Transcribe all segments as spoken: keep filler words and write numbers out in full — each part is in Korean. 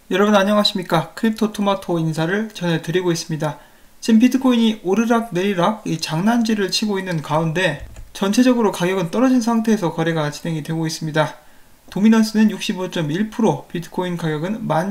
여러분 안녕하십니까? 크립토토마토 인사를 전해드리고 있습니다. 지금 비트코인이 오르락 내리락 이 장난질을 치고 있는 가운데 전체적으로 가격은 떨어진 상태에서 거래가 진행이 되고 있습니다. 도미넌스는 육십오 점 일 퍼센트, 비트코인 가격은 만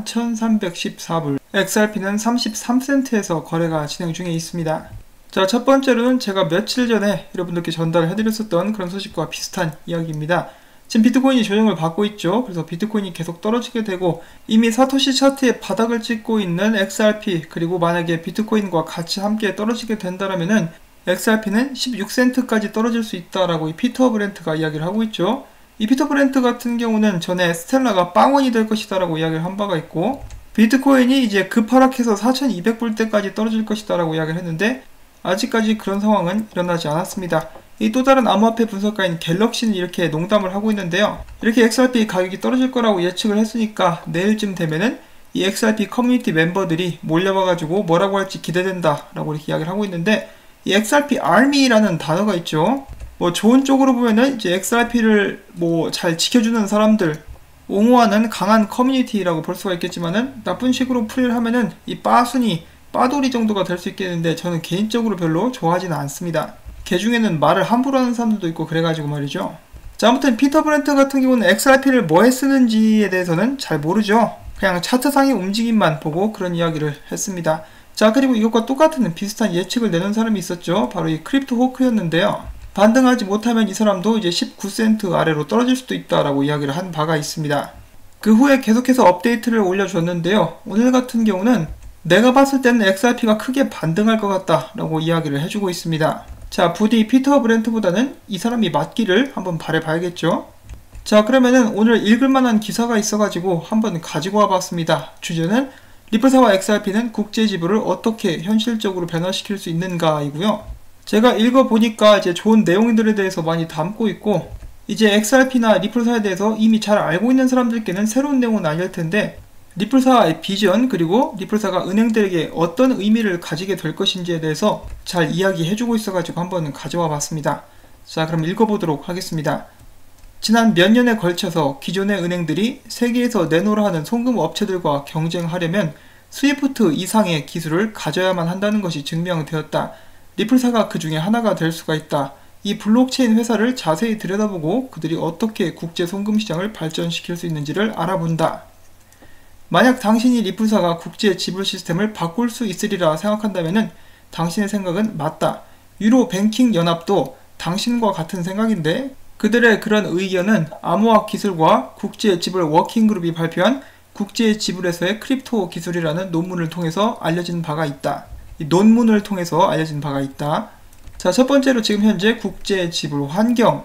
천삼백십사 불, 엑스알피는 삼십삼 센트에서 거래가 진행 중에 있습니다. 자, 첫 번째로는 제가 며칠 전에 여러분들께 전달해드렸었던 그런 소식과 비슷한 이야기입니다. 지금 비트코인이 조정을 받고 있죠. 그래서 비트코인이 계속 떨어지게 되고 이미 사토시 차트의 바닥을 찍고 있는 엑스알피, 그리고 만약에 비트코인과 같이 함께 떨어지게 된다면은 엑스알피는 십육 센트까지 떨어질 수 있다라고 이 피터 브렌트가 이야기를 하고 있죠. 이 피터 브렌트 같은 경우는 전에 스텔라가 빵원이 될 것이다 라고 이야기를 한 바가 있고, 비트코인이 이제 급하락해서 사천이백 불대까지 떨어질 것이다 라고 이야기를 했는데 아직까지 그런 상황은 일어나지 않았습니다. 이 또 다른 암호화폐 분석가인 갤럭시는 이렇게 농담을 하고 있는데요. 이렇게 엑스알피 가격이 떨어질 거라고 예측을 했으니까 내일쯤 되면은 이 엑스알피 커뮤니티 멤버들이 몰려와가지고 뭐라고 할지 기대된다 라고 이렇게 이야기를 하고 있는데, 이 엑스알피 아미라는 단어가 있죠. 뭐 좋은 쪽으로 보면은 이제 엑스알피를 뭐 잘 지켜주는 사람들, 옹호하는 강한 커뮤니티라고 볼 수가 있겠지만은 나쁜 식으로 풀이를 하면은 이 빠순이 빠돌이 정도가 될 수 있겠는데 저는 개인적으로 별로 좋아하지는 않습니다. 개 중에는 말을 함부로 하는 사람들도 있고 그래가지고 말이죠. 자, 아무튼 피터 브렌트 같은 경우는 엑스알피를 뭐에 쓰는지에 대해서는 잘 모르죠. 그냥 차트상의 움직임만 보고 그런 이야기를 했습니다. 자, 그리고 이것과 똑같은 비슷한 예측을 내는 사람이 있었죠. 바로 이 크립토 호크였는데요. 반등하지 못하면 이 사람도 이제 십구 센트 아래로 떨어질 수도 있다라고 이야기를 한 바가 있습니다. 그 후에 계속해서 업데이트를 올려줬는데요. 오늘 같은 경우는 내가 봤을 때는 엑스알피가 크게 반등할 것 같다라고 이야기를 해주고 있습니다. 자, 부디 피터 브렌트보다는 이 사람이 맞기를 한번 바라봐야겠죠. 자, 그러면은 오늘 읽을만한 기사가 있어가지고 한번 가지고 와봤습니다. 주제는 리플사와 엑스알피는 국제 지불을 어떻게 현실적으로 변화시킬 수 있는가 이고요. 제가 읽어보니까 이제 좋은 내용들에 대해서 많이 담고 있고, 이제 엑스알피나 리플사에 대해서 이미 잘 알고 있는 사람들께는 새로운 내용은 아닐 텐데 리플사의 비전, 그리고 리플사가 은행들에게 어떤 의미를 가지게 될 것인지에 대해서 잘 이야기해주고 있어가지고 한번 가져와 봤습니다. 자, 그럼 읽어보도록 하겠습니다. 지난 몇 년에 걸쳐서 기존의 은행들이 세계에서 내놓으라 하는 송금 업체들과 경쟁하려면 스위프트 이상의 기술을 가져야만 한다는 것이 증명되었다. 리플사가 그 중에 하나가 될 수가 있다. 이 블록체인 회사를 자세히 들여다보고 그들이 어떻게 국제 송금 시장을 발전시킬 수 있는지를 알아본다. 만약 당신이 리플사가 국제 지불 시스템을 바꿀 수 있으리라 생각한다면 당신의 생각은 맞다. 유로 뱅킹 연합도 당신과 같은 생각인데 그들의 그런 의견은 암호화 기술과 국제 지불 워킹그룹이 발표한 국제 지불에서의 크립토 기술이라는 논문을 통해서 알려진 바가 있다. 이 논문을 통해서 알려진 바가 있다. 자, 첫 번째로 지금 현재 국제 지불 환경.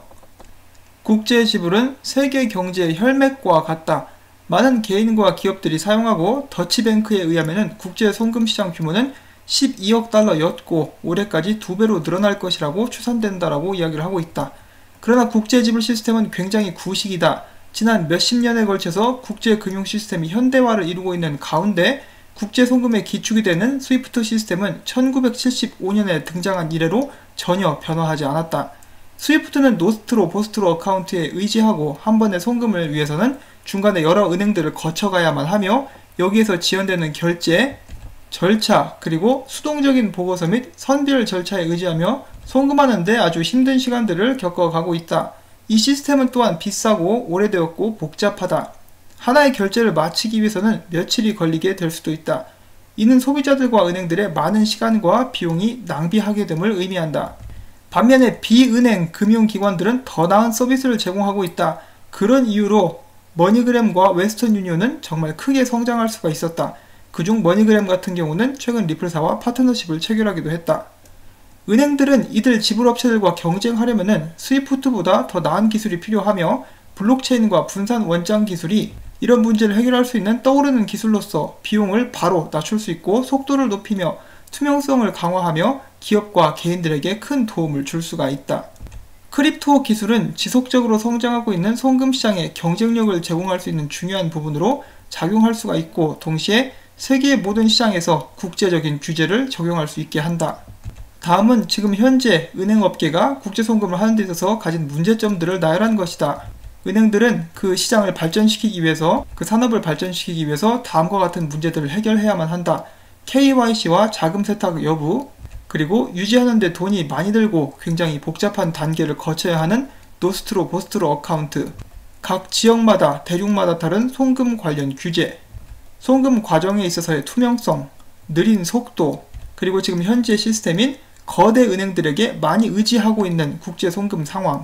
국제 지불은 세계 경제의 혈맥과 같다. 많은 개인과 기업들이 사용하고 더치뱅크에 의하면 국제 송금 시장 규모는 십이억 달러였고 올해까지 두 배로 늘어날 것이라고 추산된다라고 이야기를 하고 있다. 그러나 국제 지불 시스템은 굉장히 구식이다. 지난 몇십 년에 걸쳐서 국제 금융 시스템이 현대화를 이루고 있는 가운데 국제 송금의 기축이 되는 스위프트 시스템은 천구백칠십오 년에 등장한 이래로 전혀 변화하지 않았다. 스위프트는 노스트로 보스트로 어카운트에 의지하고 한 번의 송금을 위해서는 중간에 여러 은행들을 거쳐가야만 하며 여기에서 지연되는 결제, 절차, 그리고 수동적인 보고서 및 선별 절차에 의지하며 송금하는데 아주 힘든 시간들을 겪어가고 있다. 이 시스템은 또한 비싸고 오래되었고 복잡하다. 하나의 결제를 마치기 위해서는 며칠이 걸리게 될 수도 있다. 이는 소비자들과 은행들의 많은 시간과 비용이 낭비하게 됨을 의미한다. 반면에 비은행 금융기관들은 더 나은 서비스를 제공하고 있다. 그런 이유로 머니그램과 웨스턴 유니온은 정말 크게 성장할 수가 있었다. 그중 머니그램 같은 경우는 최근 리플사와 파트너십을 체결하기도 했다. 은행들은 이들 지불업체들과 경쟁하려면 스위프트보다 더 나은 기술이 필요하며 블록체인과 분산 원장 기술이 이런 문제를 해결할 수 있는 떠오르는 기술로서 비용을 바로 낮출 수 있고 속도를 높이며 투명성을 강화하며 기업과 개인들에게 큰 도움을 줄 수가 있다. 크립토 기술은 지속적으로 성장하고 있는 송금 시장에 경쟁력을 제공할 수 있는 중요한 부분으로 작용할 수가 있고 동시에 세계의 모든 시장에서 국제적인 규제를 적용할 수 있게 한다. 다음은 지금 현재 은행업계가 국제송금을 하는 데 있어서 가진 문제점들을 나열한 것이다. 은행들은 그 시장을 발전시키기 위해서, 그 산업을 발전시키기 위해서 다음과 같은 문제들을 해결해야만 한다. 케이와이씨와 자금 세탁 여부, 그리고 유지하는 데 돈이 많이 들고 굉장히 복잡한 단계를 거쳐야 하는 노스트로 보스트로 어카운트, 각 지역마다 대륙마다 다른 송금 관련 규제, 송금 과정에 있어서의 투명성, 느린 속도, 그리고 지금 현재 시스템인 거대 은행들에게 많이 의지하고 있는 국제 송금 상황,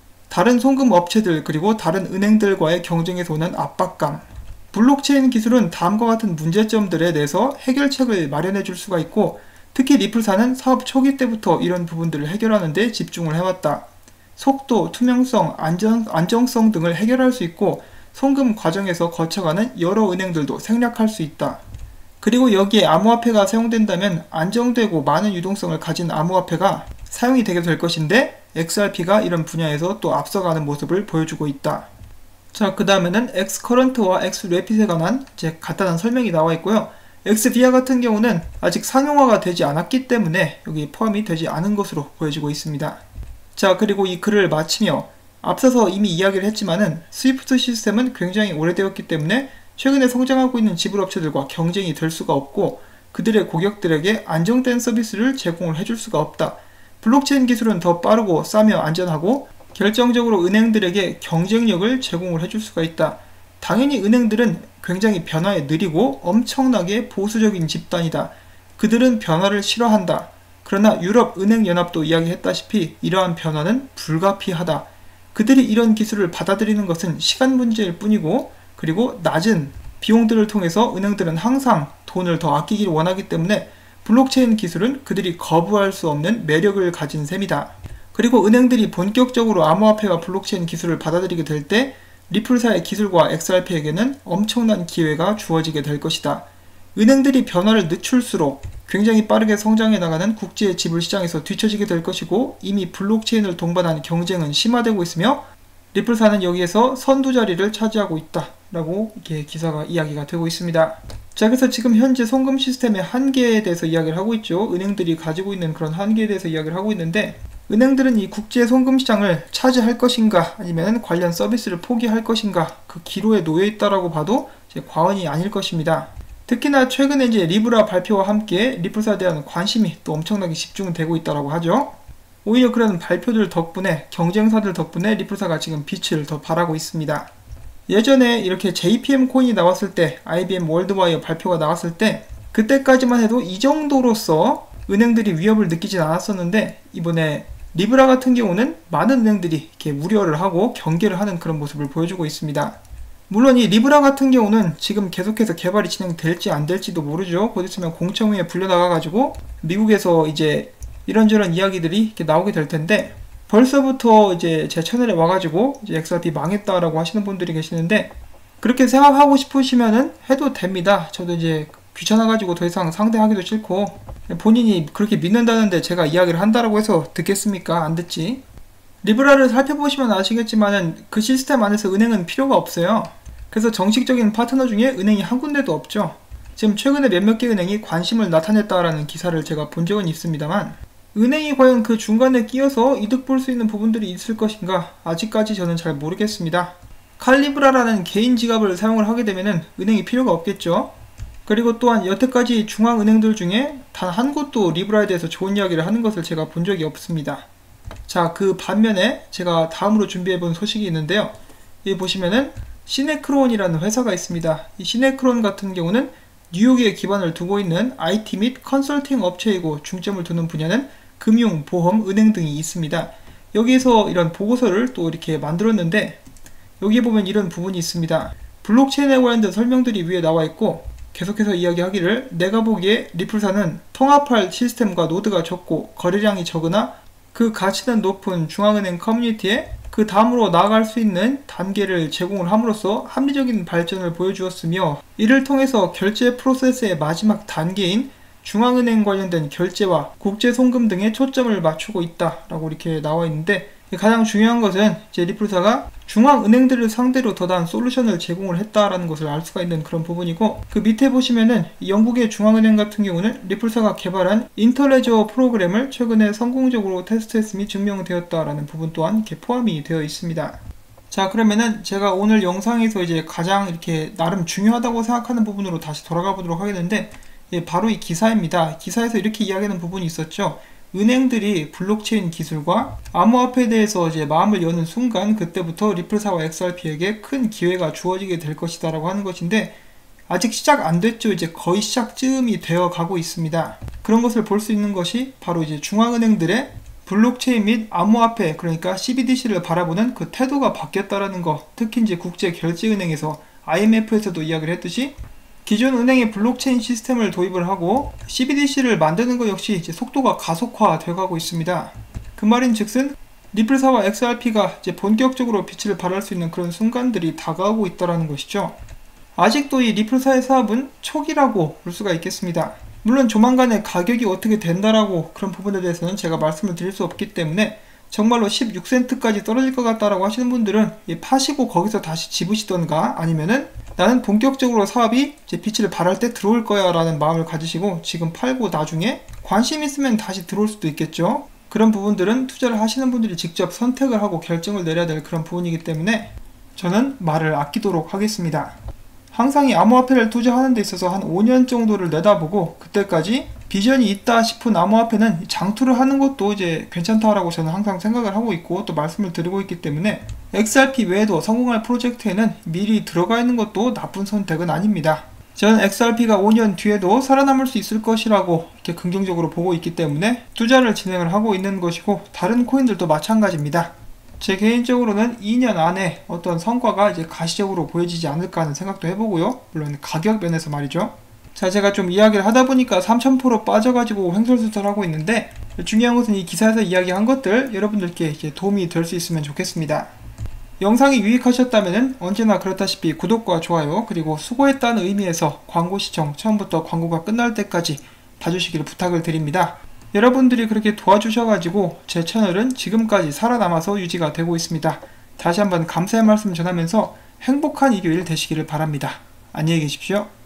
다른 송금 업체들 그리고 다른 은행들과의 경쟁에서 오는 압박감. 블록체인 기술은 다음과 같은 문제점들에 대해서 해결책을 마련해 줄 수가 있고, 특히 리플사는 사업 초기 때부터 이런 부분들을 해결하는 데 집중을 해왔다. 속도, 투명성, 안전, 안정성 등을 해결할 수 있고, 송금 과정에서 거쳐가는 여러 은행들도 생략할 수 있다. 그리고 여기에 암호화폐가 사용된다면 안정되고 많은 유동성을 가진 암호화폐가 사용이 되게 될 것인데, 엑스알피가 이런 분야에서 또 앞서가는 모습을 보여주고 있다. 자, 그 다음에는 엑스커런트와 엑스래핏에 관한 이제 간단한 설명이 나와 있고요. 엑스비아 같은 경우는 아직 상용화가 되지 않았기 때문에 여기 포함이 되지 않은 것으로 보여지고 있습니다. 자, 그리고 이 글을 마치며 앞서서 이미 이야기를 했지만은 스위프트 시스템은 굉장히 오래되었기 때문에 최근에 성장하고 있는 지불업체들과 경쟁이 될 수가 없고, 그들의 고객들에게 안정된 서비스를 제공을 해줄 수가 없다. 블록체인 기술은 더 빠르고 싸며 안전하고 결정적으로 은행들에게 경쟁력을 제공을 해줄 수가 있다. 당연히 은행들은 굉장히 변화에 느리고 엄청나게 보수적인 집단이다. 그들은 변화를 싫어한다. 그러나 유럽은행연합도 이야기했다시피 이러한 변화는 불가피하다. 그들이 이런 기술을 받아들이는 것은 시간 문제일 뿐이고, 그리고 낮은 비용들을 통해서 은행들은 항상 돈을 더 아끼기를 원하기 때문에 블록체인 기술은 그들이 거부할 수 없는 매력을 가진 셈이다. 그리고 은행들이 본격적으로 암호화폐와 블록체인 기술을 받아들이게 될 때 리플사의 기술과 엑스알피에게는 엄청난 기회가 주어지게 될 것이다. 은행들이 변화를 늦출수록 굉장히 빠르게 성장해 나가는 국제 지불 시장에서 뒤처지게 될 것이고, 이미 블록체인을 동반한 경쟁은 심화되고 있으며 리플사는 여기에서 선두 자리를 차지하고 있다 라고 이렇게 기사가 이야기가 되고 있습니다. 자, 그래서 지금 현재 송금 시스템의 한계에 대해서 이야기를 하고 있죠. 은행들이 가지고 있는 그런 한계에 대해서 이야기를 하고 있는데, 은행들은 이 국제 송금 시장을 차지할 것인가 아니면 관련 서비스를 포기할 것인가, 그 기로에 놓여 있다라고 봐도 이제 과언이 아닐 것입니다. 특히나 최근에 이제 리브라 발표와 함께 리플사에 대한 관심이 또 엄청나게 집중되고 있다라고 하죠. 오히려 그런 발표들 덕분에, 경쟁사들 덕분에 리플사가 지금 빛을 더 발하고 있습니다. 예전에 이렇게 제이피엠 코인이 나왔을 때, 아이비엠 월드와이어 발표가 나왔을 때 그때까지만 해도 이 정도로서 은행들이 위협을 느끼진 않았었는데, 이번에 리브라 같은 경우는 많은 은행들이 이렇게 우려를 하고 경계를 하는 그런 모습을 보여주고 있습니다. 물론 이 리브라 같은 경우는 지금 계속해서 개발이 진행될지 안 될지도 모르죠. 곧 있으면 공청회에 불려나가가지고 미국에서 이제 이런저런 이야기들이 이렇게 나오게 될 텐데, 벌써부터 이제 제 채널에 와가지고 이제 엑스알피 망했다라고 하시는 분들이 계시는데, 그렇게 생각하고 싶으시면은 해도 됩니다. 저도 이제 귀찮아가지고 더 이상 상대하기도 싫고, 본인이 그렇게 믿는다는데 제가 이야기를 한다라고 해서 듣겠습니까? 안 듣지. 리브라를 살펴보시면 아시겠지만은 그 시스템 안에서 은행은 필요가 없어요. 그래서 정식적인 파트너 중에 은행이 한 군데도 없죠. 지금 최근에 몇몇 개 은행이 관심을 나타냈다라는 기사를 제가 본 적은 있습니다만, 은행이 과연 그 중간에 끼어서 이득 볼 수 있는 부분들이 있을 것인가, 아직까지 저는 잘 모르겠습니다. 칼리브라라는 개인 지갑을 사용을 하게 되면은 은행이 필요가 없겠죠. 그리고 또한 여태까지 중앙은행들 중에 단 한 곳도 리브라에 대해서 좋은 이야기를 하는 것을 제가 본 적이 없습니다. 자, 그 반면에 제가 다음으로 준비해본 소식이 있는데요. 여기 보시면은 시네크론이라는 회사가 있습니다. 이 시네크론 같은 경우는 뉴욕에 기반을 두고 있는 아이티 및 컨설팅 업체이고, 중점을 두는 분야는 금융, 보험, 은행 등이 있습니다. 여기에서 이런 보고서를 또 이렇게 만들었는데, 여기 보면 이런 부분이 있습니다. 블록체인에 관련된 설명들이 위에 나와 있고, 계속해서 이야기하기를, 내가 보기에 리플사는 통합할 시스템과 노드가 적고 거래량이 적으나 그 가치는 높은 중앙은행 커뮤니티에 그 다음으로 나아갈 수 있는 단계를 제공을 함으로써 합리적인 발전을 보여주었으며, 이를 통해서 결제 프로세스의 마지막 단계인 중앙은행 관련된 결제와 국제송금 등에 초점을 맞추고 있다라고 이렇게 나와 있는데, 가장 중요한 것은 이제 리플사가 중앙은행들을 상대로 더 나은 솔루션을 제공을 했다라는 것을 알 수가 있는 그런 부분이고, 그 밑에 보시면은 영국의 중앙은행 같은 경우는 리플사가 개발한 인터레저 프로그램을 최근에 성공적으로 테스트했음이 증명되었다라는 부분 또한 이렇게 포함이 되어 있습니다. 자, 그러면은 제가 오늘 영상에서 이제 가장 이렇게 나름 중요하다고 생각하는 부분으로 다시 돌아가 보도록 하겠는데, 예, 바로 이 기사입니다. 기사에서 이렇게 이야기하는 부분이 있었죠. 은행들이 블록체인 기술과 암호화폐에 대해서 이제 마음을 여는 순간 그때부터 리플사와 엑스알피에게 큰 기회가 주어지게 될 것이다 라고 하는 것인데, 아직 시작 안 됐죠. 이제 거의 시작쯤이 되어 가고 있습니다. 그런 것을 볼 수 있는 것이 바로 이제 중앙은행들의 블록체인 및 암호화폐, 그러니까 씨비디씨를 바라보는 그 태도가 바뀌었다라는 거. 특히 이제 국제결제은행에서 아이엠에프에서도 이야기를 했듯이 기존 은행의 블록체인 시스템을 도입을 하고 씨비디씨를 만드는 것 역시 이제 속도가 가속화되어 가고 있습니다. 그 말인 즉슨 리플사와 엑스알피가 이제 본격적으로 빛을 발할 수 있는 그런 순간들이 다가오고 있다는 것이죠. 아직도 이 리플사의 사업은 초기라고 볼 수가 있겠습니다. 물론 조만간에 가격이 어떻게 된다라고 그런 부분에 대해서는 제가 말씀을 드릴 수 없기 때문에 정말로 십육 센트까지 떨어질 것 같다라고 하시는 분들은 파시고 거기서 다시 집으시던가, 아니면은 나는 본격적으로 사업이 이제 빛을 발할 때 들어올 거야 라는 마음을 가지시고 지금 팔고 나중에 관심 있으면 다시 들어올 수도 있겠죠. 그런 부분들은 투자를 하시는 분들이 직접 선택을 하고 결정을 내려야 될 그런 부분이기 때문에 저는 말을 아끼도록 하겠습니다. 항상 이 암호화폐를 투자하는 데 있어서 한 오 년 정도를 내다보고 그때까지 비전이 있다 싶은 암호화폐는 장투를 하는 것도 이제 괜찮다라고 저는 항상 생각을 하고 있고 또 말씀을 드리고 있기 때문에 엑스알피 외에도 성공할 프로젝트에는 미리 들어가 있는 것도 나쁜 선택은 아닙니다. 저는 엑스알피가 오 년 뒤에도 살아남을 수 있을 것이라고 이렇게 긍정적으로 보고 있기 때문에 투자를 진행을 하고 있는 것이고, 다른 코인들도 마찬가지입니다. 제 개인적으로는 이 년 안에 어떤 성과가 이제 가시적으로 보여지지 않을까 하는 생각도 해보고요. 물론 가격 면에서 말이죠. 자, 제가 좀 이야기를 하다 보니까 삼천 퍼센트 빠져가지고 횡설수설하고 있는데, 중요한 것은 이 기사에서 이야기한 것들 여러분들께 이제 도움이 될 수 있으면 좋겠습니다. 영상이 유익하셨다면 언제나 그렇다시피 구독과 좋아요, 그리고 수고했다는 의미에서 광고 시청, 처음부터 광고가 끝날 때까지 봐주시기를 부탁을 드립니다. 여러분들이 그렇게 도와주셔가지고 제 채널은 지금까지 살아남아서 유지가 되고 있습니다. 다시 한번 감사의 말씀 전하면서 행복한 일요일 되시기를 바랍니다. 안녕히 계십시오.